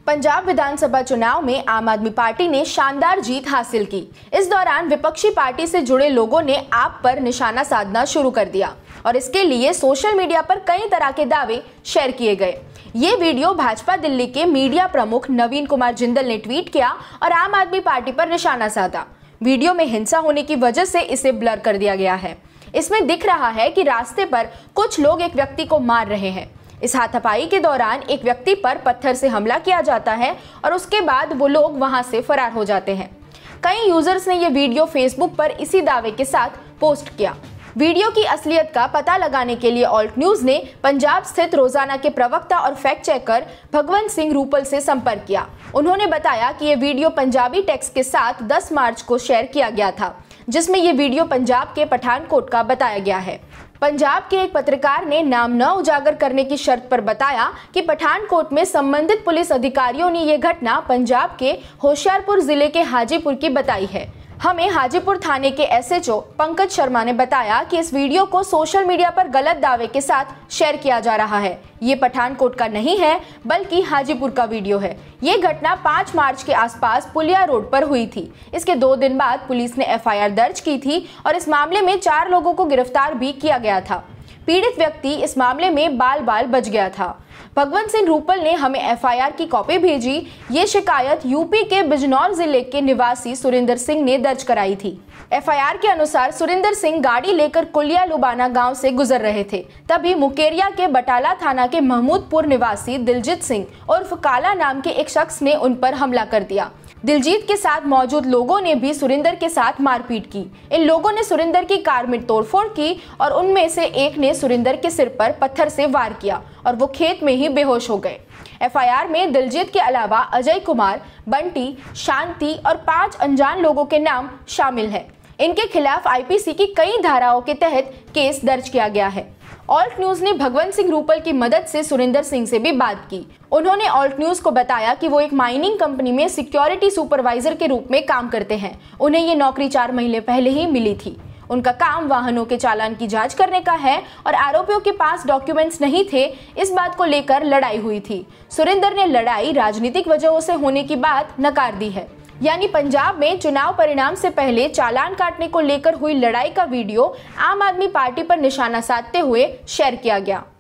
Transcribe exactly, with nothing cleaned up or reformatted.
पंजाब विधानसभा चुनाव में आम आदमी पार्टी ने शानदार जीत हासिल की। इस दौरान विपक्षी पार्टी से जुड़े लोगों ने आप पर निशाना साधना शुरू कर दिया और इसके लिए सोशल मीडिया पर कई तरह के दावे शेयर किए गए। ये वीडियो भाजपा दिल्ली के मीडिया प्रमुख नवीन कुमार जिंदल ने ट्वीट किया और आम आदमी पार्टी पर निशाना साधा। वीडियो में हिंसा होने की वजह से इसे ब्लर कर दिया गया है। इसमें दिख रहा है कि रास्ते पर कुछ लोग एक व्यक्ति को मार रहे हैं। इस हाथापाई के दौरान एक व्यक्ति पर पत्थर से हमला किया जाता है और उसके बाद वो लोग वहां से फरार हो जाते हैं। कई यूजर्स ने ये वीडियो फेसबुक पर इसी दावे के साथ पोस्ट किया। वीडियो की असलियत का पता लगाने के लिए ऑल्ट न्यूज ने पंजाब स्थित रोजाना के प्रवक्ता और फैक्ट चेकर भगवंत सिंह रूपल से संपर्क किया। उन्होंने बताया कि ये वीडियो पंजाबी टेक्स्ट के साथ दस मार्च को शेयर किया गया था, जिसमें ये वीडियो पंजाब के पठानकोट का बताया गया है। पंजाब के एक पत्रकार ने नाम न उजागर करने की शर्त पर बताया कि पठानकोट में संबंधित पुलिस अधिकारियों ने ये घटना पंजाब के होशियारपुर जिले के हाजीपुर की बताई है। हमें हाजीपुर थाने के S H O Pankaj Sharma ने बताया कि इस वीडियो को सोशल मीडिया पर गलत दावे के साथ शेयर किया जा रहा है। ये पठानकोट का नहीं है बल्कि हाजीपुर का वीडियो है। ये घटना पाँच मार्च के आसपास पुलिया रोड पर हुई थी। इसके दो दिन बाद पुलिस ने एफ आई आर दर्ज की थी और इस मामले में चार लोगों को गिरफ्तार भी किया गया था। पीड़ित व्यक्ति इस मामले में बाल बाल बच गया था। भगवंत सिंह रूपल ने हमें एफ आई आर की कॉपी भेजी। ये शिकायत यूपी के बिजनौर जिले के निवासी सुरेंद्र सिंह ने दर्ज कराई थी। एफ आई आर के अनुसार सुरेंद्र सिंह गाड़ी लेकर कुलिया लुबाना गांव से गुजर रहे थे। तभी मुकेरिया के बटाला थाना के महमूदपुर निवासी दिलजीत सिंह उर्फ काला नाम के एक शख्स ने उन पर हमला कर दिया। दिलजीत के साथ मौजूद लोगों ने भी सुरेंद्र के साथ मारपीट की। इन लोगों ने सुरेंद्र की कार में तोड़फोड़ की और उनमें से एक ने सुरेंद्र के सिर पर पत्थर से वार किया और वो खेत में ही बेहोश हो गए। एफ आई आर में दिलजीत के अलावा अजय कुमार, बंटी, शांति और पांच अनजान लोगों के नाम शामिल हैं। इनके खिलाफ आई पी सी की कई धाराओं के तहत केस दर्ज किया गया है। ऑल्ट न्यूज ने भगवंत सिंह रूपल की मदद से सुरेंद्र सिंह से भी बात की। उन्होंने ऑल्ट न्यूज को बताया कि वो एक माइनिंग कंपनी में सिक्योरिटी सुपरवाइजर के रूप में काम करते हैं। उन्हें ये नौकरी चार महीने पहले ही मिली थी। उनका काम वाहनों के चालान की जांच करने का है और आरोपियों के पास डॉक्यूमेंट्स नहीं थे। इस बात को लेकर लड़ाई हुई थी। सुरेंद्र ने लड़ाई राजनीतिक वजहों से होने की बात नकार दी है। यानी पंजाब में चुनाव परिणाम से पहले चालान काटने को लेकर हुई लड़ाई का वीडियो आम आदमी पार्टी पर निशाना साधते हुए शेयर किया गया।